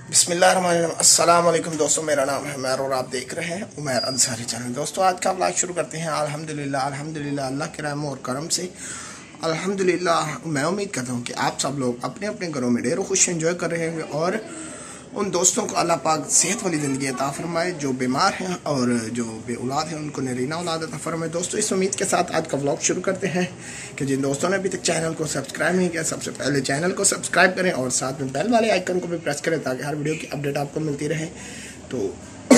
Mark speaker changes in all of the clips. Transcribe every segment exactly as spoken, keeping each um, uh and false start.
Speaker 1: बिस्मिल्लाहिर्रहमानिर्रहीम। अस्सलाम वालेकुम दोस्तों, मेरा नाम है उमैर और आप देख रहे हैं उमैर अंसारी चैनल। दोस्तों आज का व्लॉग शुरू करते हैं। अल्हम्दुलिल्लाह अल्हम्दुलिल्लाह अल्लाह के रहम और करम से अल्हम्दुलिल्लाह मैं उम्मीद करता हूँ कि आप सब लोग अपने अपने घरों में ढेरों खुश एंजॉय कर रहे होंगे और उन दोस्तों को अल्लाह पाक सेहत वाली ज़िंदगी अता फरमाए जो बीमार हैं और जो बे औलाद हैं उनको नरीना औलाद अता फरमाए। दोस्तों इस उम्मीद के साथ आज का व्लॉग शुरू करते हैं कि जिन दोस्तों ने अभी तक चैनल को सब्सक्राइब नहीं किया सबसे पहले चैनल को सब्सक्राइब करें और साथ में बेल वाले आइकन को भी प्रेस करें ताकि हर वीडियो की अपडेट आपको मिलती रहे। तो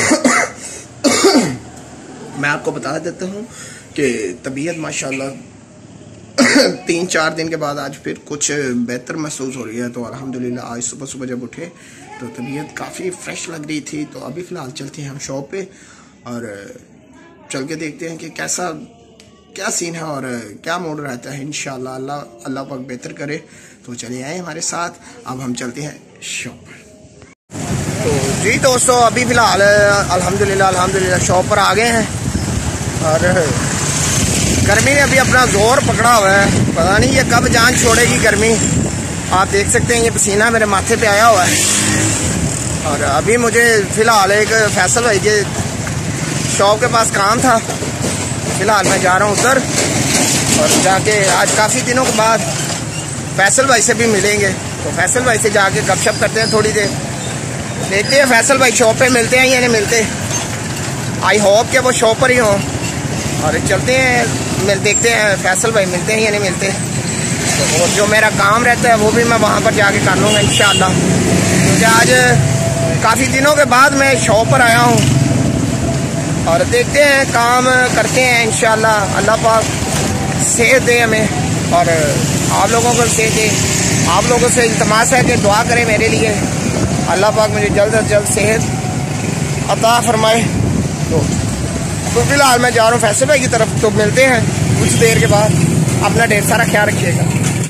Speaker 1: मैं आपको बता देता हूँ कि तबीयत माशाल्लाह तीन चार दिन के बाद आज फिर कुछ बेहतर महसूस हो रही है। तो अल्हम्दुलिल्लाह आज सुबह सुबह जब उठे तो तबीयत काफ़ी फ्रेश लग रही थी। तो अभी फ़िलहाल चलते हैं हम शॉप पे और चल के देखते हैं कि कैसा क्या सीन है और क्या मूड रहता है। इंशाल्लाह अल्लाह अल्लाह पाक बेहतर करे। तो चलिए आए हमारे साथ, अब हम चलते हैं शॉप पर। तो जी दोस्तों अभी फ़िलहाल अल्हम्दुलिल्लाह अल्हम्दुलिल्लाह शॉप पर आ गए हैं और गर्मी ने अभी अपना जोर पकड़ा हुआ है। पता नहीं ये कब जान छोड़ेगी गर्मी। आप देख सकते हैं ये पसीना मेरे माथे पे आया हुआ है। और अभी मुझे फ़िलहाल एक फैसल भाई के शॉप के पास काम था। फ़िलहाल मैं जा रहा हूँ उधर और जाके आज काफ़ी दिनों के बाद फैसल भाई से भी मिलेंगे। तो फैसल भाई से जाके गपशप करते हैं थोड़ी देर, देखते हैं फैसल भाई शॉप पे मिलते हैं या नहीं मिलते। आई होप कि वो शॉप पर ही हों और चलते हैं मिल देखते हैं फैसल भाई मिलते हैं या नहीं मिलते। तो और जो मेरा काम रहता है वो भी मैं वहाँ पर जाके कर लूँगा इंशाल्लाह। क्योंकि आज काफ़ी दिनों के बाद मैं शॉप पर आया हूँ और देखते हैं काम करते हैं इंशाल्लाह। अल्लाह पाक सेहत दे हमें और आप लोगों को सेहत दे। आप लोगों से इल्तमास है कि दुआ करें मेरे लिए, अल्लाह पाक मुझे जल्द अज जल्द सेहत अता फरमाए। तो तो फिलहाल मैं जा रहा हूँ फैसल भाई की तरफ। तो मिलते हैं कुछ देर के बाद। अपना ढेर सारा ख्याल रखिएगा।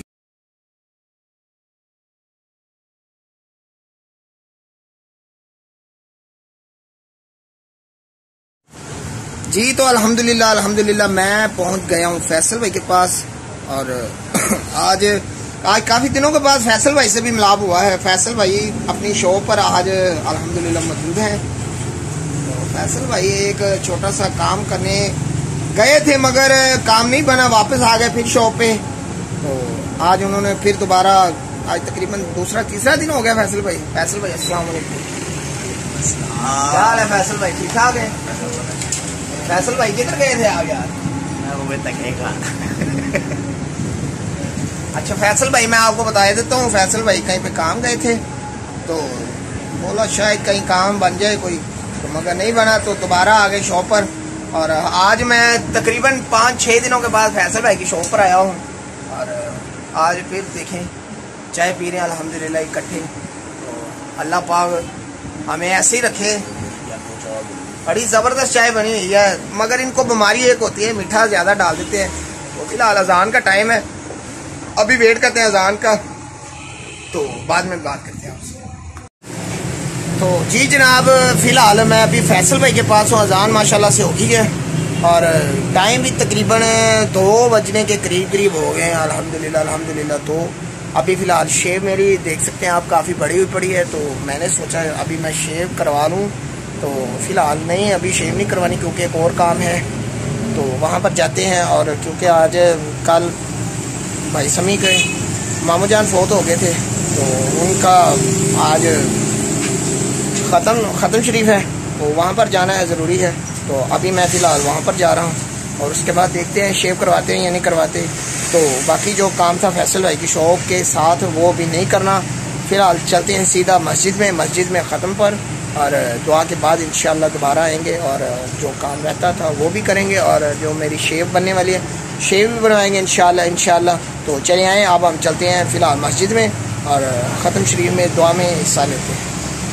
Speaker 1: जी तो अल्हम्दुलिल्लाह अल्हम्दुलिल्लाह मैं पहुंच गया हूँ फैसल भाई के पास और आज आज काफ़ी दिनों के बाद फैसल भाई से भी मिलाप हुआ है। फैसल भाई अपनी शॉप पर आज अल्हम्दुलिल्लाह मौजूद हैं। फैसल भाई एक छोटा सा काम करने गए थे मगर काम नहीं बना, वापस आ गए फिर शॉप पे। तो आज उन्होंने फिर दोबारा, आज तकरीबन दूसरा तीसरा दिन हो गया फैसल भाई। फैसल भाई अस्सलाम वालेकुम। क्या हाल है फैसल भाई, ठीक ठाक है? फैसल भाई किधर गए थे आप यार? अच्छा फैसल भाई मैं आपको बता देता हूँ, फैसल भाई कहीं पे काम गए थे तो बोला शायद कहीं काम बन जाए कोई, तो मगर नहीं बना तो दोबारा आ गए शॉप पर। और आज मैं तकरीबन पाँच छः दिनों के बाद फैसल भाई की शॉप पर आया हूँ और आज फिर देखें चाय पी रहे हैं अल्हम्दुलिल्लाह इकट्ठे। तो अल्लाह पाक हमें ऐसे ही रखे। बड़ी ज़बरदस्त चाय बनी हुई है मगर इनको बीमारी एक होती है, मीठा ज़्यादा डाल देते हैं। तो फिलहाल अजान का टाइम है, अभी वेट करते हैं अजान का, तो बाद में बात करते हैं आपसे। तो जी जनाब फ़िलहाल मैं अभी फैसल भाई के पास हूँ। अजान माशाल्लाह से हो गई है और टाइम भी तकरीबन दो बजने के करीब करीब हो गए हैं अल्हम्दुलिल्लाह अल्हम्दुलिल्लाह। तो अभी फ़िलहाल शेव मेरी देख सकते हैं आप काफ़ी बड़ी हुई पड़ी है। तो मैंने सोचा अभी मैं शेव करवा लूँ, तो फ़िलहाल नहीं अभी शेव नहीं करवानी क्योंकि एक और काम है तो वहाँ पर जाते हैं। और क्योंकि आज कल भाई समी के मामू जान फोत हो गए थे तो उनका आज ख़त्म ख़त्म शरीफ है तो वहाँ पर जाना है, ज़रूरी है। तो अभी मैं फ़िलहाल वहाँ पर जा रहा हूँ और उसके बाद देखते हैं शेव करवाते हैं या नहीं करवाते। तो बाकी जो काम था फैसल भाई की शॉप के साथ वो भी नहीं करना। फ़िलहाल चलते हैं सीधा मस्जिद में मस्जिद में ख़त्म पर और दुआ के बाद इंशाल्लाह दोबारा आएंगे और जो काम रहता था वो भी करेंगे और जो मेरी शेव बनने वाली है शेव भी बनवाएंगे इंशाल्लाह इंशाल्लाह। तो चले आएँ अब हम चलते हैं फ़िलहाल मस्जिद में और ख़त्म शरीफ में दुआ में हिस्सा लेते हैं।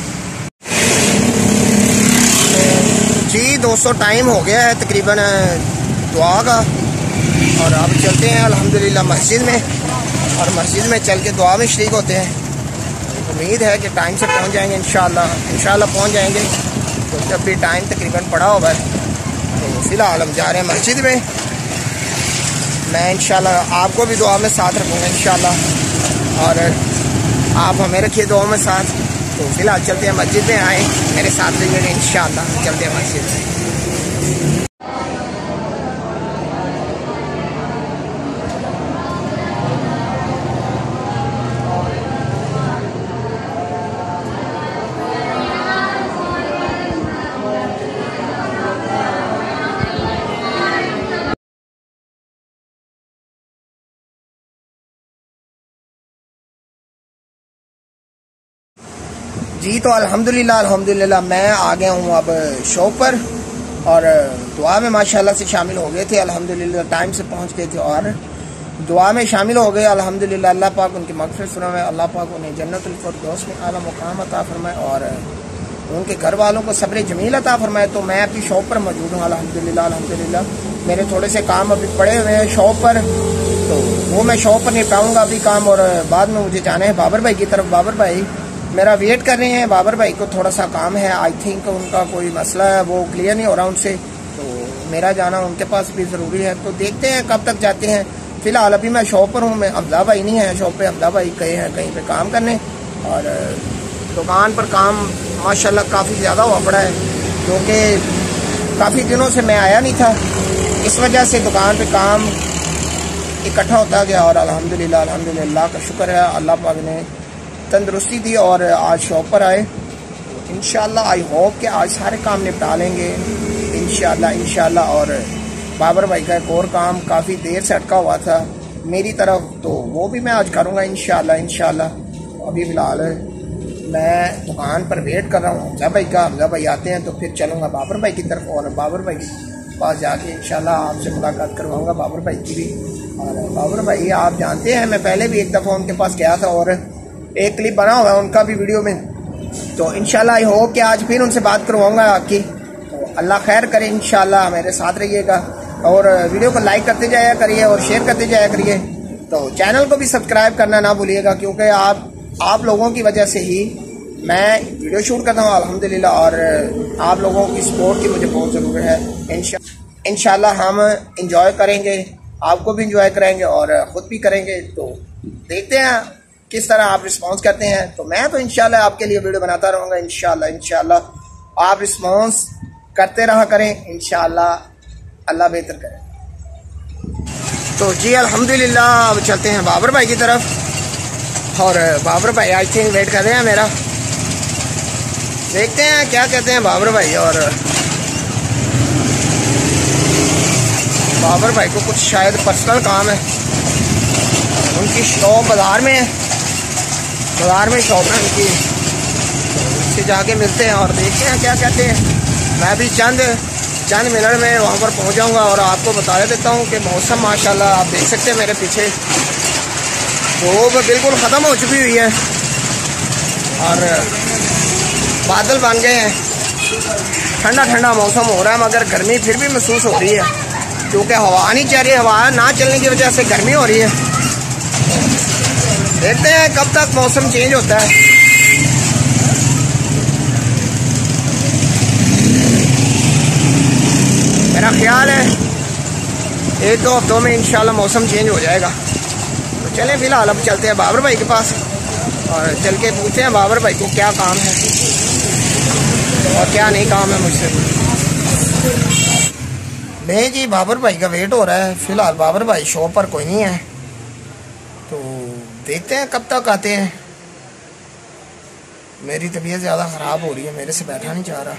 Speaker 1: जी दोस्तों टाइम हो गया है तकरीबन दुआ का और अब चलते हैं अल्हम्दुलिल्लाह मस्जिद में और मस्जिद में चल के दुआ में शरीक होते हैं। उम्मीद है कि टाइम से पहुंच जाएंगे इंशाल्लाह इंशाल्लाह पहुंच जाएंगे। तो जब भी टाइम तकरीबन पड़ा होगा तो फ़िलहाल हम जा रहे हैं मस्जिद में। मैं इंशाल्लाह आपको भी दुआ में साथ रखूँगा इंशाल्लाह और आप हमें रखिए दुआ में साथ। तो फिलहाल चलते हैं मस्जिद में, आए मेरे साथ रहिएगा इंशाअल्लाह, चलते हैं मस्जिद में। जी तो अल्हम्दुलिल्लाह अल्हम्दुलिल्लाह मैं आ गया हूँ अब शॉप पर, और दुआ में माशाल्लाह से शामिल हो गए थे। अल्हम्दुलिल्लाह टाइम से पहुँच गए थे और दुआ में शामिल हो गए। अल्हम्दुलिल्लाह अल्लाह पाक उनकी मग़फ़िरत फरमाए, अल्लाह पाक उन्हें जन्नतुल फ़िरदौस में आला मुक़ाम अता फरमाए और उनके घर वालों को सब्र जमील अता फरमाए। तो मैं अपनी शॉप पर मौजूद हूँ अल्हम्दुलिल्लाह अल्हम्दुलिल्लाह। मेरे थोड़े से काम अभी पड़े हुए हैं शॉप पर, तो वो मैं शॉप पर निपटाऊँगा अभी काम, और बाद में मुझे जाना है बाबर भाई की तरफ। बाबर भाई मेरा वेट कर रहे हैं, बाबर भाई को थोड़ा सा काम है, आई थिंक उनका कोई मसला है वो क्लियर नहीं हो रहा उनसे, तो मेरा जाना उनके पास भी ज़रूरी है। तो देखते हैं कब तक जाते हैं। फ़िलहाल अभी मैं शॉप पर हूँ, मैं हमदा भाई नहीं है शॉप पे, हमदा भाई गए हैं कहीं पे काम करने, और दुकान पर काम माशाल्लाह काफ़ी ज़्यादा हुआ पड़ा है, क्योंकि काफ़ी दिनों से मैं आया नहीं था, इस वजह से दुकान पर काम इकट्ठा होता गया। और अल्हम्दुलिल्लाह अल्हम्दुलिल्लाह का शुक्र है, अल्लाह पाक ने तंदुरुस्ती दी और आज शॉप पर आए। इंशाल्लाह आई होप कि आज सारे काम निपटा लेंगे इंशाल्लाह इंशाल्लाह। और बाबर भाई का एक और काम काफ़ी देर से अटका हुआ था मेरी तरफ, तो वो भी मैं आज करूँगा इंशाल्लाह इंशाल्लाह। अभी फ़िलहाल मैं दुकान पर वेट कर रहा हूँ हमजा भाई का, हमजा भाई आते हैं तो फिर चलूँगा बाबर भाई की तरफ, और बाबर भाई के पास जाके इंशाल्लाह आपसे मुलाकात करवाऊँगा बाबर भाई की भी। और बाबर भाई आप जानते हैं मैं पहले भी एक दफ़ा उनके पास गया था और एक क्लिप बना हुआ है उनका भी वीडियो में, तो इंशाल्लाह आई होप कि आज फिर उनसे बात करवाऊंगा आपकी। तो अल्लाह खैर करे इंशाल्लाह, मेरे साथ रहिएगा और वीडियो को लाइक करते जाया करिए और शेयर करते जाया करिए। तो चैनल को भी सब्सक्राइब करना ना भूलिएगा, क्योंकि आप आप लोगों की वजह से ही मैं वीडियो शूट करता हूँ अल्हम्दुलिल्लाह, और आप लोगों की सपोर्ट की मुझे बहुत ज़रूरत है। इंशा इंशाल्लाह हम इंजॉय करेंगे, आपको भी इंजॉय कराएंगे और ख़ुद भी करेंगे। तो देखते हैं किस तरह आप रिस्पांस करते हैं। तो मैं तो इंशाल्लाह आपके लिए वीडियो बनाता रहूँगा इंशाल्लाह इंशाल्लाह। आप रिस्पांस करते रहा करें इंशाल्लाह, अल्लाह बेहतर करे। तो जी अल्हम्दुलिल्लाह अब चलते हैं बाबर भाई की तरफ, और बाबर भाई आई थिंक वेट कर रहे हैं मेरा, देखते हैं क्या कहते हैं बाबर भाई। और बाबर भाई को कुछ शायद पर्सनल काम है, उनकी शॉप बाज़ार में है, बाज़ार में शॉप है उनकी, उससे जाके मिलते हैं और देखते हैं क्या कहते हैं। मैं भी चंद चंद मिनट में वहाँ पर पहुँच जाऊँगा और आपको बता देता हूँ कि मौसम माशाल्लाह आप देख सकते हैं मेरे पीछे धूप बिल्कुल ख़त्म हो चुकी हुई है और बादल बन गए हैं, ठंडा ठंडा मौसम हो रहा है, मगर गर्मी फिर भी महसूस हो रही है, क्योंकि हवा नहीं चल रही, हवा ना चलने की वजह से गर्मी हो रही है। देखते हैं कब तक मौसम चेंज होता है। मेरा ख्याल है एक दो हफ्तों में इंशाल्लाह मौसम चेंज हो जाएगा। तो चलें फिलहाल अब चलते हैं बाबर भाई के पास और चल के पूछते हैं बाबर भाई को क्या काम है और क्या नहीं काम है मुझसे। नहीं जी बाबर भाई का वेट हो रहा है, फिलहाल बाबर भाई शॉप पर कोई नहीं है, तो देखते हैं कब तक आते हैं। मेरी तबीयत ज़्यादा ख़राब हो रही है, मेरे से बैठा नहीं जा रहा,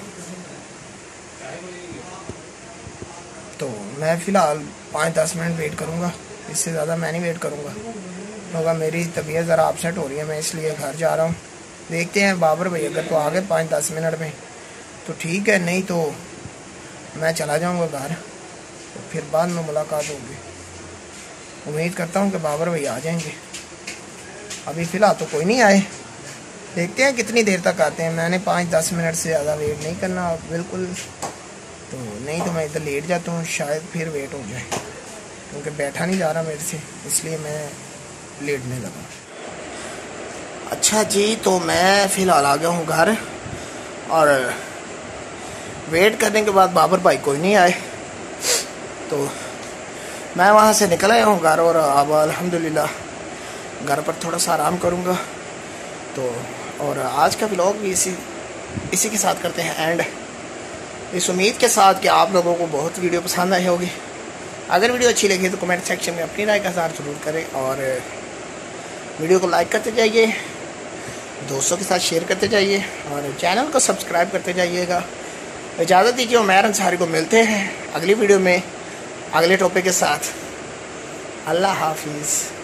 Speaker 1: तो मैं फ़िलहाल पाँच दस मिनट वेट करूँगा, इससे ज़्यादा मैं नहीं वेट करूँगा, क्योंकि मेरी तबीयत ज़रा अपसेट हो रही है, मैं इसलिए घर जा रहा हूँ। देखते हैं बाबर भाई अगर तो आ गए पाँच दस मिनट में तो ठीक है, नहीं तो मैं चला जाऊँगा घर, तो फिर बाद में मुलाकात होगी। उम्मीद करता हूँ कि बाबर भाई आ जाएंगे, अभी फ़िलहाल तो कोई नहीं आए, देखते हैं कितनी देर तक आते हैं। मैंने पाँच दस मिनट से ज़्यादा वेट नहीं करना बिल्कुल, तो नहीं तो मैं इधर लेट जाता हूँ, शायद फिर वेट हो जाए, क्योंकि बैठा नहीं जा रहा मेरे से, इसलिए मैं लेटने लगा। अच्छा जी, तो मैं फ़िलहाल आ गया हूँ घर और वेट करने के बाद बाबर भाई कोई नहीं आए, तो मैं वहाँ से निकल आया हूँ घर और अब अल्हम्दुलिल्लाह घर पर थोड़ा सा आराम करूँगा। तो और आज का व्लॉग भी इसी इसी के साथ करते हैं एंड, इस उम्मीद के साथ कि आप लोगों को बहुत वीडियो पसंद आई होगी। अगर वीडियो अच्छी लगी तो कमेंट सेक्शन में अपनी राय का इज़हार ज़रूर करें और वीडियो को लाइक करते जाइए, दोस्तों के साथ शेयर करते जाइए और चैनल को सब्सक्राइब करते जाइएगा। इजाज़त दीजिए, उमैर अंसारी को मिलते हैं अगली वीडियो में अगले टॉपिक के साथ। अल्लाह हाफिज़।